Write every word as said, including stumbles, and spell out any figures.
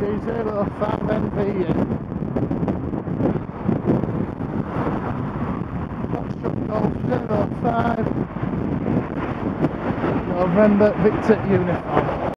G zero five N V U. Foxtrot Golf zero five November Victor uniform.